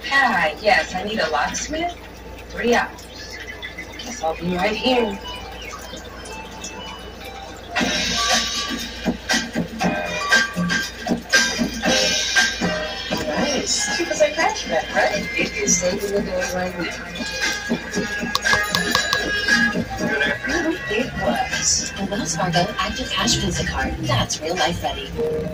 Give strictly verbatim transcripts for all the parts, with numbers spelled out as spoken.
Hi, yes, I need a locksmith. Three hours. Guess I'll be right here. Nice. Cheap as I catch that, right? It is saving the day right now. It was. A Wells Fargo Active Cash Visa card. That's real life ready.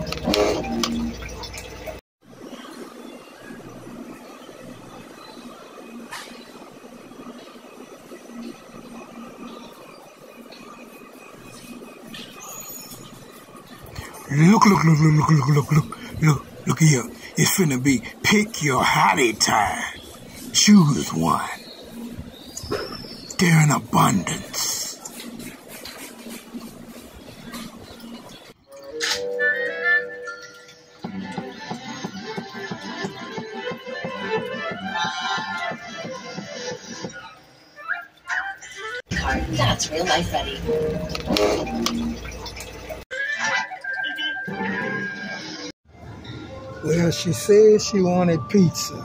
Look, look, look, look, look, look, look, look, look here. It's finna be pick your hottie time. Choose one. They're in abundance. Card. That's real life ready. Well, she said she wanted pizza.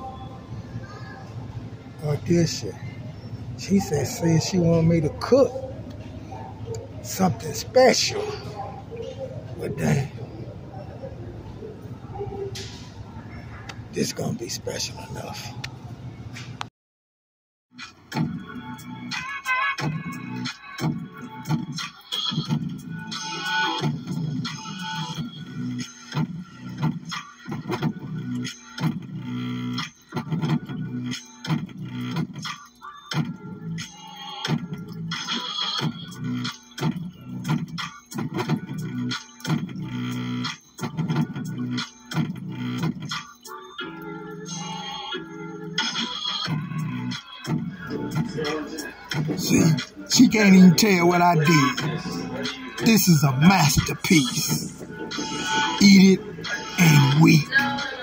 Or did she? She said, said she wanted me to cook something special. But dang, this gonna be special enough. See, she can't even tell what I did. This is a masterpiece. Eat it and weep.